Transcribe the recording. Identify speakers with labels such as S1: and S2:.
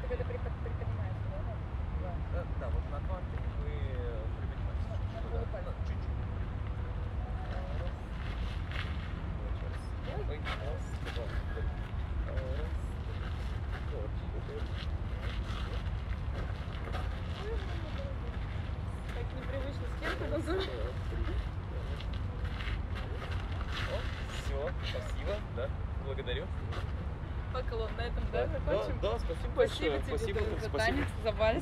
S1: ты когда приподнимаешь,
S2: да, вот на кварте мы приподнимаемся. Чуть-чуть. Ой, раз, два, три. Раз,
S1: так непривычно, с кем ты называешь?
S2: Все, спасибо, да, благодарю.
S1: Поклон на этом, да, закончим?
S2: Да, спасибо
S1: Спасибо
S2: большое.
S1: тебе
S2: Спасибо,
S1: за
S2: спасибо.
S1: танец, за вальс.